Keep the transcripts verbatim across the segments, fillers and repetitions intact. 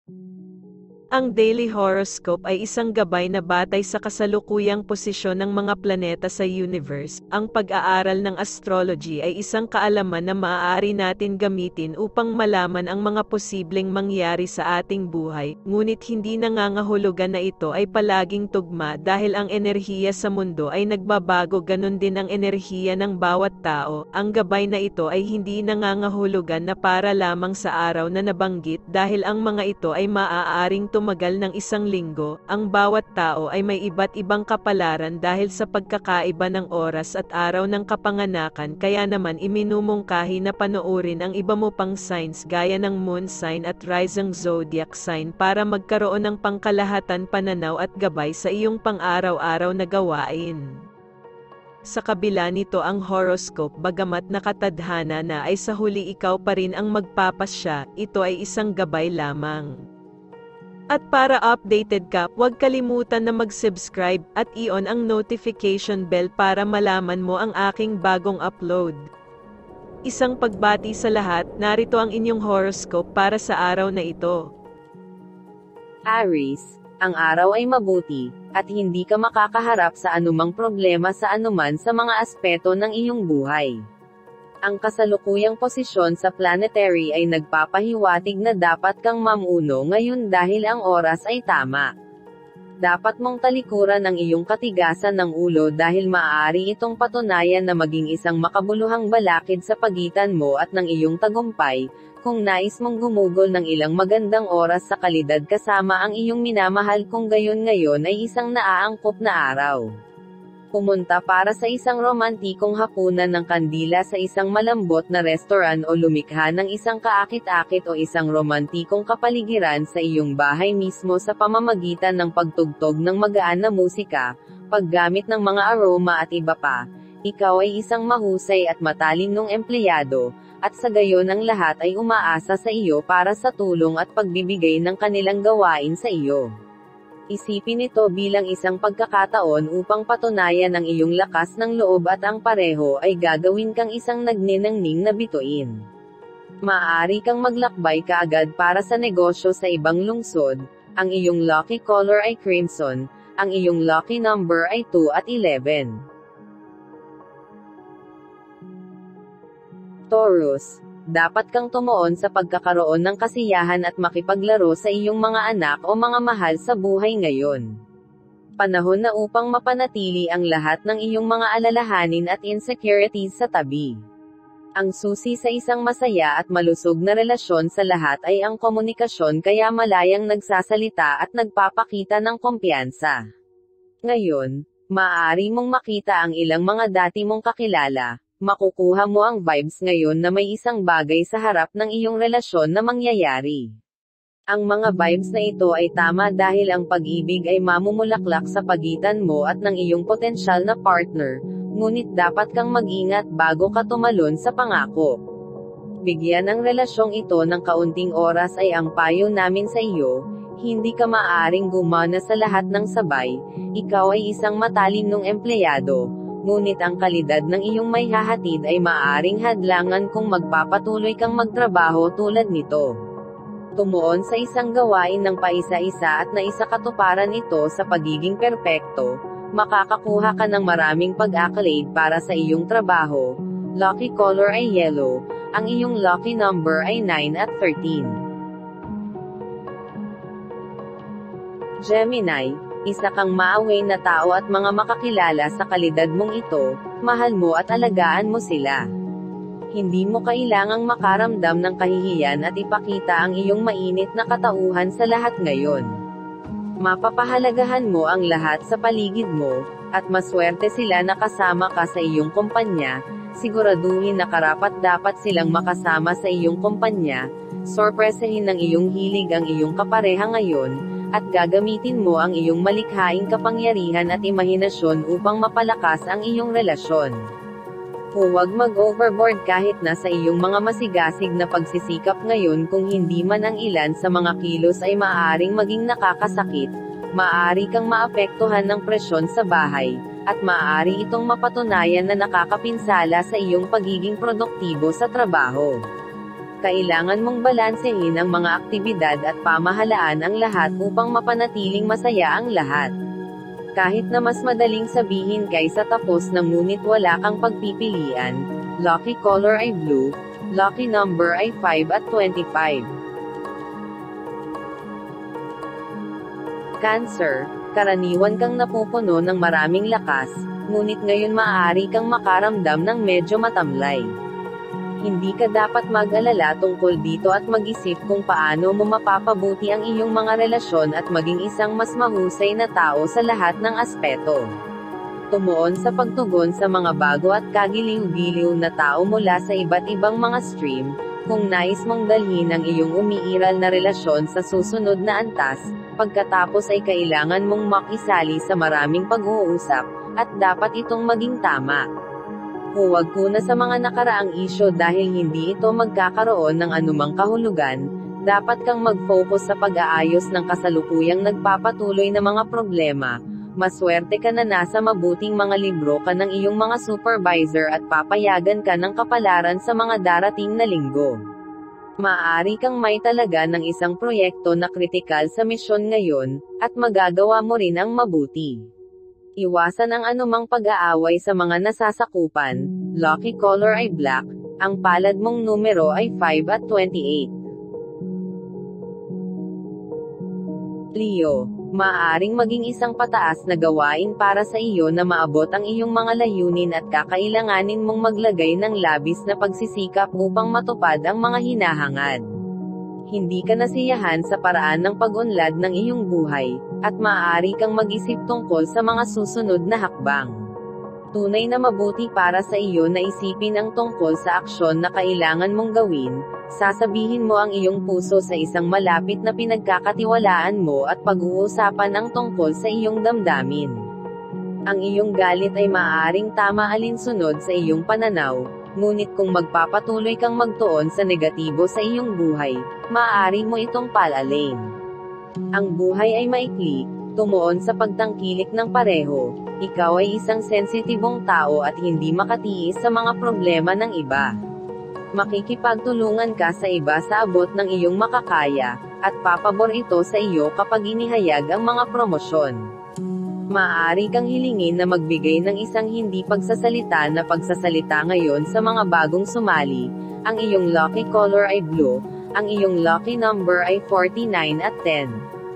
Ang daily horoscope ay isang gabay na batay sa kasalukuyang posisyon ng mga planeta sa universe. Ang pag-aaral ng astrology ay isang kaalaman na maaari natin gamitin upang malaman ang mga posibleng mangyari sa ating buhay, ngunit hindi nangangahulugan na ito ay palaging tugma dahil ang enerhiya sa mundo ay nagbabago, ganon din ang enerhiya ng bawat tao. Ang gabay na ito ay hindi nangangahulugan na para lamang sa araw na nabanggit dahil ang mga ito ay maaaring tumagal ng isang linggo. Ang bawat tao ay may iba't ibang kapalaran dahil sa pagkakaiba ng oras at araw ng kapanganakan, kaya naman iminumungkahi na panoorin ang iba mo pang signs gaya ng moon sign at rising zodiac sign para magkaroon ng pangkalahatan pananaw at gabay sa iyong pang-araw-araw na gawain. Sa kabila nito, ang horoscope, bagamat nakatadhana na, ay sa huli ikaw pa rin ang magpapasya. Ito ay isang gabay lamang. At para updated ka, huwag kalimutan na mag-subscribe at i-on ang notification bell para malaman mo ang aking bagong upload. Isang pagbati sa lahat, narito ang inyong horoscope para sa araw na ito. Aries, ang araw ay mabuti, at hindi ka makakaharap sa anumang problema sa anuman sa mga aspeto ng iyong buhay. Ang kasalukuyang posisyon sa planetary ay nagpapahiwatig na dapat kang mamuno ngayon dahil ang oras ay tama. Dapat mong talikuran ang iyong katigasan ng ulo dahil maaari itong patunayan na maging isang makabuluhang balakid sa pagitan mo at ng iyong tagumpay, kung nais mong gumugol ng ilang magandang oras sa kalidad kasama ang iyong minamahal, kung gayon ngayon ay isang naaangkop na araw. Pumunta para sa isang romantikong hapunan ng kandila sa isang malambot na restaurant o lumikha ng isang kaakit-akit o isang romantikong kapaligiran sa iyong bahay mismo sa pamamagitan ng pagtugtog ng magaan na musika, paggamit ng mga aroma at iba pa. Ikaw ay isang mahusay at matalinong empleyado, at sa gayon ang lahat ay umaasa sa iyo para sa tulong at pagbibigay ng kanilang gawain sa iyo. Isipin ito bilang isang pagkakataon upang patunayan ang iyong lakas ng loob at ang pareho ay gagawin kang isang nagniningning na bituin. Maaari kang maglakbay kaagad para sa negosyo sa ibang lungsod. Ang iyong lucky color ay crimson, ang iyong lucky number ay two at eleven. Taurus, dapat kang tumuon sa pagkakaroon ng kasiyahan at makipaglaro sa iyong mga anak o mga mahal sa buhay ngayon. Panahon na upang mapanatili ang lahat ng iyong mga alalahanin at insecurities sa tabi. Ang susi sa isang masaya at malusog na relasyon sa lahat ay ang komunikasyon, kaya malayang nagsasalita at nagpapakita ng kumpiyansa. Ngayon, maaari mong makita ang ilang mga dati mong kakilala. Makukuha mo ang vibes ngayon na may isang bagay sa harap ng iyong relasyon na mangyayari. Ang mga vibes na ito ay tama dahil ang pag-ibig ay mamumulaklak sa pagitan mo at ng iyong potensyal na partner, ngunit dapat kang mag-ingat bago ka tumalon sa pangako. Bigyan ang relasyong ito ng kaunting oras ay ang payo namin sa iyo. Hindi ka maaaring gumana sa lahat ng sabay. Ikaw ay isang matalinong empleyado, ngunit ang kalidad ng iyong may hahatid ay maaaring hadlangan kung magpapatuloy kang magtrabaho tulad nito. Tumuon sa isang gawain ng paisa-isa at naisakatuparan ito sa pagiging perpekto, makakakuha ka ng maraming pag-accolade para sa iyong trabaho. Lucky color ay yellow, ang iyong lucky number ay nine at thirteen. Gemini, isa kang maaway na tao at mga makakilala sa kalidad mong ito, mahal mo at alagaan mo sila. Hindi mo kailangang makaramdam ng kahihiyan at ipakita ang iyong mainit na katauhan sa lahat ngayon. Mapapahalagahan mo ang lahat sa paligid mo, at maswerte sila na kasama ka sa iyong kumpanya. Siguraduhin na karapat-dapat silang makasama sa iyong kumpanya. Sorpresahin ng iyong hilig ang iyong kapareha ngayon, at gagamitin mo ang iyong malikhaing kapangyarihan at imahinasyon upang mapalakas ang iyong relasyon. Huwag mag-overboard kahit na sa iyong mga masigasig na pagsisikap ngayon, kung hindi man ang ilan sa mga kilos ay maaaring maging nakakasakit. Maaari kang maapektuhan ng presyon sa bahay, at maaari itong mapatunayan na nakakapinsala sa iyong pagiging produktibo sa trabaho. Kailangan mong balansehin ang mga aktibidad at pamahalaan ang lahat upang mapanatiling masaya ang lahat. Kahit na mas madaling sabihin kaysa tapos na ngunit wala kang pagpipilian, lucky color ay blue, lucky number ay five at twenty-five. Cancer, karaniwan kang napupuno ng maraming lakas, ngunit ngayon maaari kang makaramdam ng medyo matamlay. Hindi ka dapat mag-alala tungkol dito at mag-isip kung paano mo mapapabuti ang iyong mga relasyon at maging isang mas mahusay na tao sa lahat ng aspeto. Tumuon sa pagtugon sa mga bago at kagiliw-giliw na tao mula sa iba't ibang mga stream, kung nais mong dalhin ang iyong umiiral na relasyon sa susunod na antas, pagkatapos ay kailangan mong makisali sa maraming pag-uusap, at dapat itong maging tama. Huwag kuna sa mga nakaraang isyo dahil hindi ito magkakaroon ng anumang kahulugan, dapat kang mag-focus sa pag-aayos ng kasalukuyang nagpapatuloy na mga problema. Maswerte ka na nasa mabuting mga libro ka ng iyong mga supervisor at papayagan ka ng kapalaran sa mga darating na linggo. Maaari kang may talaga ng isang proyekto na kritikal sa misyon ngayon, at magagawa mo rin ang mabuti. Iwasan ang anumang pag-aaway sa mga nasasakupan, lucky color ay black, ang palad mong numero ay five at twenty-eight. Leo, maaaring maging isang pataas na gawain para sa iyo na maabot ang iyong mga layunin at kakailanganin mong maglagay ng labis na pagsisikap upang matupad ang mga hinahangad. Hindi ka nasiyahan sa paraan ng pag-unlad ng iyong buhay, at maaari kang mag-isip tungkol sa mga susunod na hakbang. Tunay na mabuti para sa iyo na isipin ang tungkol sa aksyon na kailangan mong gawin, sasabihin mo ang iyong puso sa isang malapit na pinagkakatiwalaan mo at pag-uusapan ang tungkol sa iyong damdamin. Ang iyong galit ay maaaring tama alinsunod sa iyong pananaw, ngunit kung magpapatuloy kang magtuon sa negatibo sa iyong buhay, maaari mo itong palalain. Ang buhay ay maikli, tumuon sa pagtangkilik ng pareho, ikaw ay isang sensitibong tao at hindi makatiis sa mga problema ng iba. Makikipagtulungan ka sa iba sa abot ng iyong makakaya, at papabor ito sa iyo kapag inihayag ang mga promosyon. Maaari kang hilingin na magbigay ng isang hindi pagsasalita na pagsasalita ngayon sa mga bagong sumali. Ang iyong lucky color ay blue, ang iyong lucky number ay forty-nine at ten.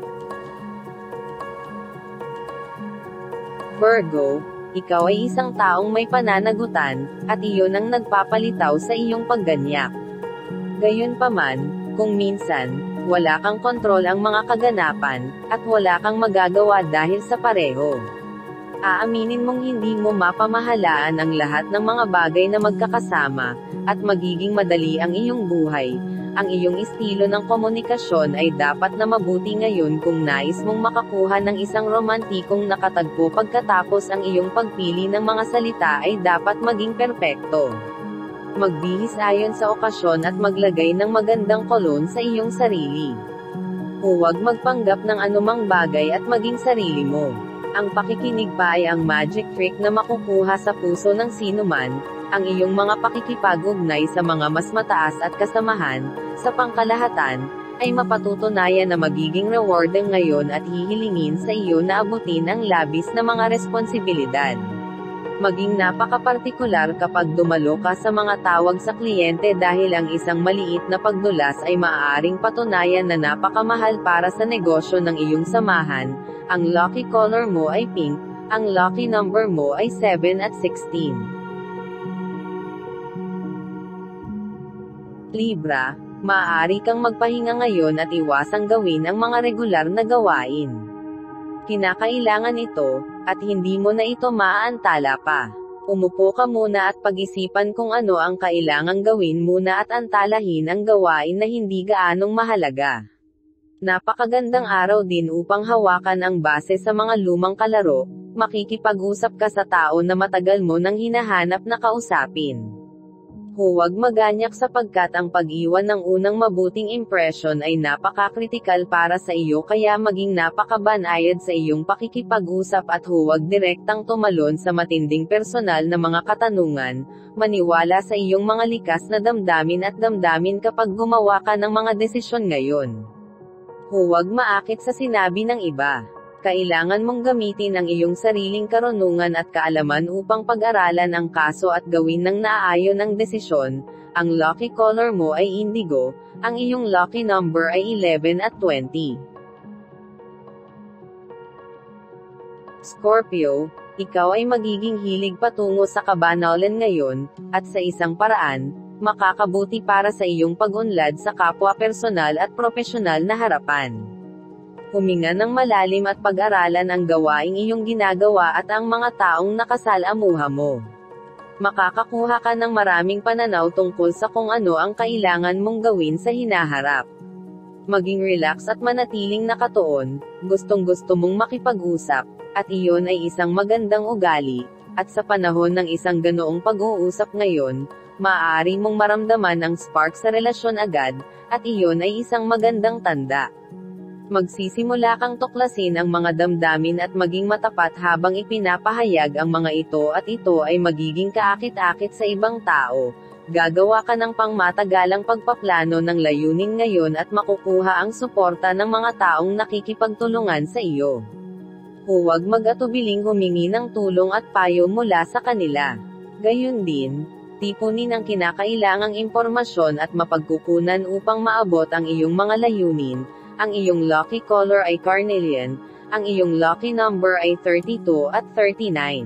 Virgo, ikaw ay isang taong may pananagutan, at iyon ang nagpapalitaw sa iyong pagganyak. Gayunpaman, kung minsan, wala kang kontrol ang mga kaganapan, at wala kang magagawa dahil sa pareho. Aaminin mong hindi mo mapamahalaan ang lahat ng mga bagay na magkakasama, at magiging madali ang iyong buhay. Ang iyong estilo ng komunikasyon ay dapat na mabuti ngayon kung nais mong makakuha ng isang romantikong nakatagpo pagkatapos ang iyong pagpili ng mga salita ay dapat maging perpekto. Magbihis ayon sa okasyon at maglagay ng magandang kolon sa iyong sarili. Huwag magpanggap ng anumang bagay at maging sarili mo. Ang pakikinig pa ay ang magic trick na makukuha sa puso ng sinuman. Ang iyong mga pakikipag-ugnay sa mga mas mataas at kasamahan, sa pangkalahatan, ay mapatutunayan na magiging rewarding ngayon at hihilingin sa iyo na abutin ang labis na mga responsibilidad. Maging napakapartikular kapag dumalo ka sa mga tawag sa kliyente dahil ang isang maliit na pagdulas ay maaaring patunayan na napakamahal para sa negosyo ng iyong samahan. Ang lucky color mo ay pink, ang lucky number mo ay seven at sixteen. Libra, maaari kang magpahinga ngayon at iwasang gawin ang mga regular na gawain. Kinakailangan ito, at hindi mo na ito maaantala pa. Umupo ka muna at pag-isipan kung ano ang kailangang gawin muna at antalahin ang gawain na hindi gaanong mahalaga. Napakagandang araw din upang hawakan ang base sa mga lumang kalaro, makikipag-usap ka sa tao na matagal mo nang hinahanap na kausapin. Huwag maganyak sapagkat ang pag-iwan ng unang mabuting impresyon ay napaka-kritikal para sa iyo kaya maging napakabanayad sa iyong pakikipag-usap at huwag direktang tumalon sa matinding personal na mga katanungan, maniwala sa iyong mga likas na damdamin at damdamin kapag gumawa ka ng mga desisyon ngayon. Huwag maakit sa sinabi ng iba. Kailangan mong gamitin ang iyong sariling karunungan at kaalaman upang pag-aralan ang kaso at gawin ng naaayon ang desisyon. Ang lucky color mo ay indigo, ang iyong lucky number ay eleven at twenty. Scorpio, ikaw ay magiging hilig patungo sa kabanalan ngayon, at sa isang paraan, makakabuti para sa iyong pag-unlad sa kapwa personal at profesional na harapan. Huminga ng malalim at pag-aralan ang gawaing iyong ginagawa at ang mga taong nakasalamuha mo. Makakakuha ka ng maraming pananaw tungkol sa kung ano ang kailangan mong gawin sa hinaharap. Maging relax at manatiling nakatuon, gustong-gusto mong makipag-usap, at iyon ay isang magandang ugali, at sa panahon ng isang ganoong pag-uusap ngayon, maaari mong maramdaman ang spark sa relasyon agad, at iyon ay isang magandang tanda. Magsisimula kang tuklasin ang mga damdamin at maging matapat habang ipinapahayag ang mga ito at ito ay magiging kaakit-akit sa ibang tao. Gagawa ka ng pangmatagalang pagpaplano ng layunin ngayon at makukuha ang suporta ng mga taong nakikipagtulungan sa iyo. Huwag mag-atubiling humingi ng tulong at payo mula sa kanila. Gayun din, tipunin ang kinakailangang impormasyon at mapagkukunan upang maabot ang iyong mga layunin. Ang iyong lucky color ay carnelian, ang iyong lucky number ay thirty-two at thirty-nine.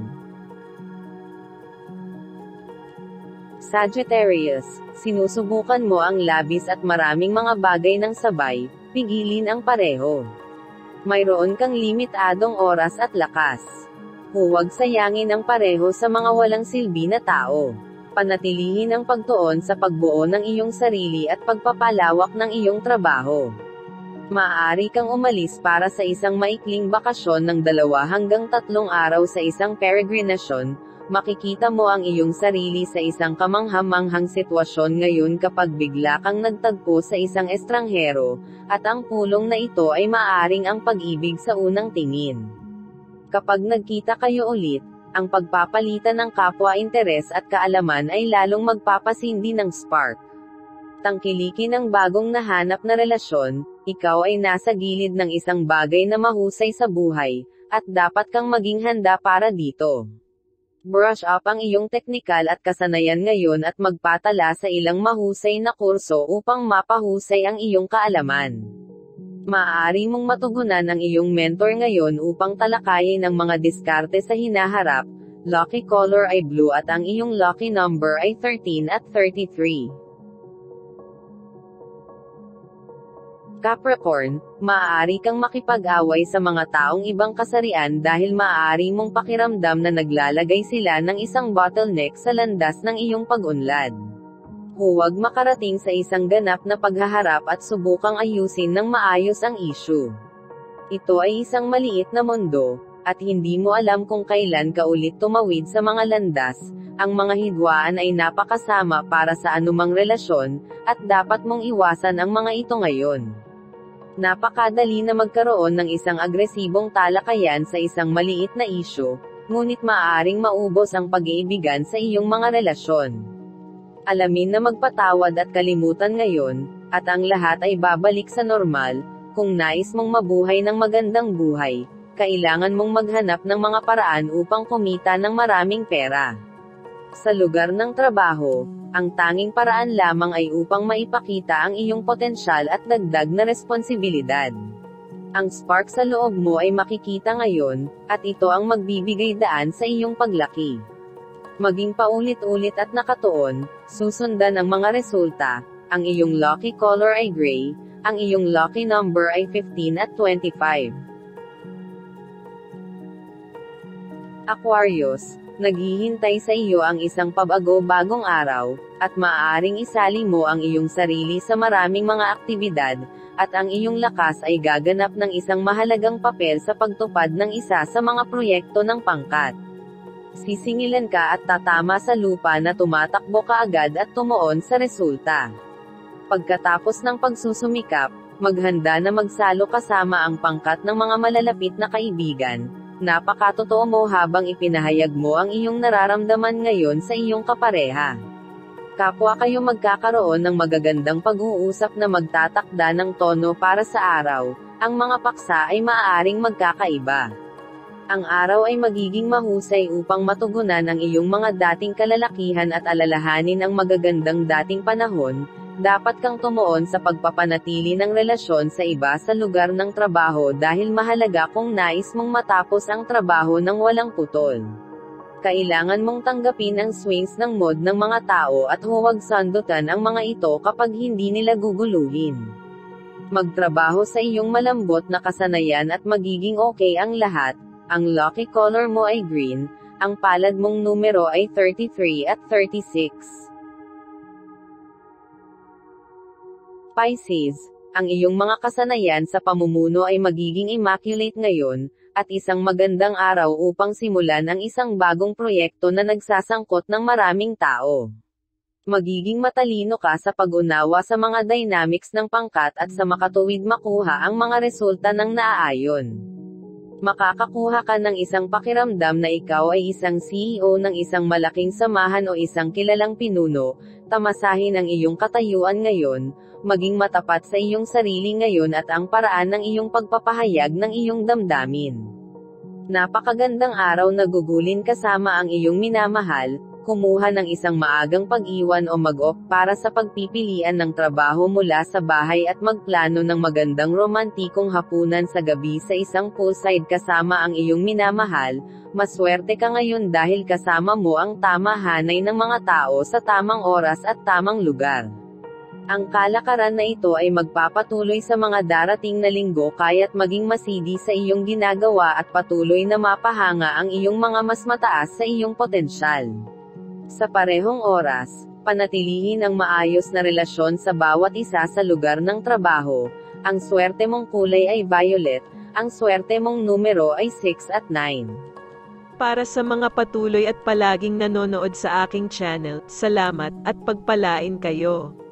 Sagittarius, sinusubukan mo ang labis at maraming mga bagay ng sabay, pigilin ang pareho. Mayroon kang limitadong oras at lakas. Huwag sayangin ang pareho sa mga walang silbi na tao. Panatilihin ang pagtuon sa pagbuo ng iyong sarili at pagpapalawak ng iyong trabaho. Maaari kang umalis para sa isang maikling bakasyon ng dalawa hanggang tatlong araw sa isang peregrinasyon. Makikita mo ang iyong sarili sa isang kamangha-manghang sitwasyon ngayon kapag bigla kang nagtagpo sa isang estranghero, at ang pulong na ito ay maaaring ang pag-ibig sa unang tingin. Kapag nagkita kayo ulit, ang pagpapalitan ng kapwa-interes at kaalaman ay lalong magpapasindi ng spark. Tangkilikin ang bagong nahanap na relasyon, ikaw ay nasa gilid ng isang bagay na mahusay sa buhay, at dapat kang maging handa para dito. Brush up ang iyong teknikal at kasanayan ngayon at magpatala sa ilang mahusay na kurso upang mapahusay ang iyong kaalaman. Maaari mong matugunan ang iyong mentor ngayon upang talakayin ang mga diskarte sa hinaharap. Lucky color ay blue at ang iyong lucky number ay thirteen at thirty-three. Capricorn, maaari kang makipag-away sa mga taong ibang kasarian dahil maaari mong pakiramdam na naglalagay sila ng isang bottleneck sa landas ng iyong pag-unlad. Huwag makarating sa isang ganap na paghaharap at subukang ayusin ng maayos ang issue. Ito ay isang maliit na mundo, at hindi mo alam kung kailan ka ulit tumawid sa mga landas. Ang mga hidwaan ay napakasama para sa anumang relasyon, at dapat mong iwasan ang mga ito ngayon. Napakadali na magkaroon ng isang agresibong talakayan sa isang maliit na isyu, ngunit maaaring maubos ang pag-iibigan sa iyong mga relasyon. Alamin na magpatawad at kalimutan ngayon, at ang lahat ay babalik sa normal. Kung nais mong mabuhay ng magandang buhay, kailangan mong maghanap ng mga paraan upang kumita ng maraming pera. Sa lugar ng trabaho, ang tanging paraan lamang ay upang maipakita ang iyong potensyal at dagdag na responsibilidad. Ang spark sa loob mo ay makikita ngayon, at ito ang magbibigay daan sa iyong paglaki. Maging paulit-ulit at nakatuon, susundan ang mga resulta. Ang iyong lucky color ay gray, ang iyong lucky number ay fifteen at twenty-five. Aquarius, naghihintay sa iyo ang isang pabago bagong araw, at maaaring isali mo ang iyong sarili sa maraming mga aktibidad, at ang iyong lakas ay gaganap ng isang mahalagang papel sa pagtupad ng isa sa mga proyekto ng pangkat. Sisingilan ka at tatama sa lupa na tumatakbo ka agad at tumuon sa resulta. Pagkatapos ng pagsusumikap, maghanda na magsalo kasama ang pangkat ng mga malalapit na kaibigan. Napakatotoo mo habang ipinahayag mo ang iyong nararamdaman ngayon sa iyong kapareha. Kapwa kayo magkakaroon ng magagandang pag-uusap na magtatakda ng tono para sa araw. Ang mga paksa ay maaaring magkakaiba. Ang araw ay magiging mahusay upang matugunan ang iyong mga dating kalalakihan at alalahanin ang magagandang dating panahon. Dapat kang tumuon sa pagpapanatili ng relasyon sa iba sa lugar ng trabaho dahil mahalaga kung nais mong matapos ang trabaho ng walang putol. Kailangan mong tanggapin ang swings ng mood ng mga tao at huwag sandutan ang mga ito kapag hindi nila guguluhin. Magtrabaho sa iyong malambot na kasanayan at magiging okay ang lahat. Ang lucky color mo ay green, ang palad mong numero ay thirty-three at thirty-six. Pisces, ang iyong mga kasanayan sa pamumuno ay magiging immaculate ngayon, at isang magandang araw upang simulan ang isang bagong proyekto na nagsasangkot ng maraming tao. Magiging matalino ka sa pag-unawa sa mga dynamics ng pangkat at sa makatuwid makuha ang mga resulta ng naaayon. Makakakuha ka ng isang pakiramdam na ikaw ay isang C E O ng isang malaking samahan o isang kilalang pinuno. Tamasahin ang iyong katayuan ngayon, maging matapat sa iyong sarili ngayon at ang paraan ng iyong pagpapahayag ng iyong damdamin. Napakagandang araw na gugulin kasama ang iyong minamahal. Kumuha ng isang maagang pag-iwan o mag-off para sa pagpipilian ng trabaho mula sa bahay at magplano ng magandang romantikong hapunan sa gabi sa isang poolside kasama ang iyong minamahal. Maswerte ka ngayon dahil kasama mo ang tama-hanay ng mga tao sa tamang oras at tamang lugar. Ang kalakaran na ito ay magpapatuloy sa mga darating na linggo kaya't maging masidi sa iyong ginagawa at patuloy na mapahanga ang iyong mga mas mataas sa iyong potensyal. Sa parehong oras, panatilihin ang maayos na relasyon sa bawat isa sa lugar ng trabaho. Ang swerte mong kulay ay violet, ang swerte mong numero ay six at nine. Para sa mga patuloy at palaging nanonood sa aking channel, salamat at pagpalain kayo.